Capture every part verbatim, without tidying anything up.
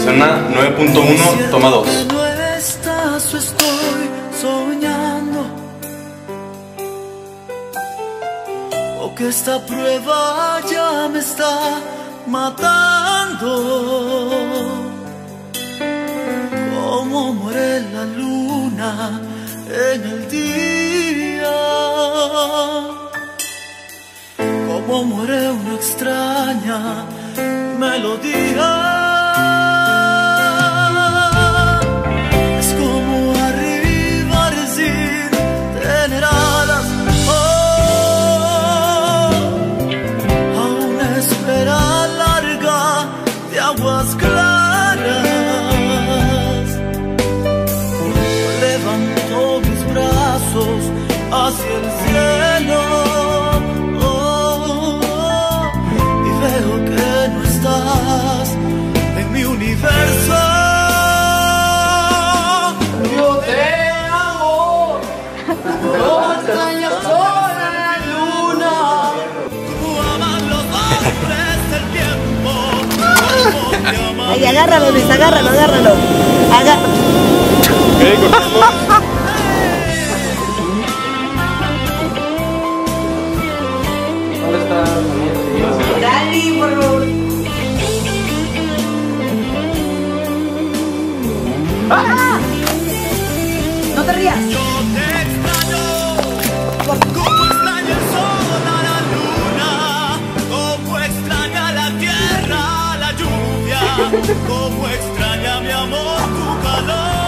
Escena nueve punto uno, toma dos. No estás, o estoy soñando, o que esta prueba ya me está matando. Como muere la luna en el día, como muere una extraña melodía. Es como arribar sin tener alas, oh, a una espera larga de aguas claras. Levanto mis brazos hacia el cielo, oh, oh, y veo que no estás en mi universo. Yo te amo, como extraña sola la luna, como aman los hombres del tiempo, como te aman. Ay, agárralo, Luis, agárralo, agárralo. Aga Okay, cortamos. ¿Dónde está? Dale, por favor. ¡Ah! No te rías. Yo te extraño, como extraña el sol a la luna, como extraña la tierra, la lluvia, como extraña mi amor, tu calor.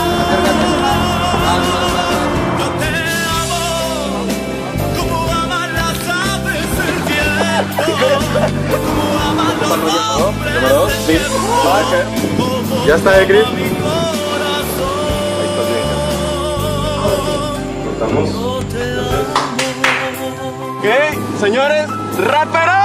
Yo te amo, como aman las aves el viento, como aman los hombres el tiempo, como Ya está, eh, Chris. mi corazón. Cortamos. Yo te amo. Ok, señores, raperos.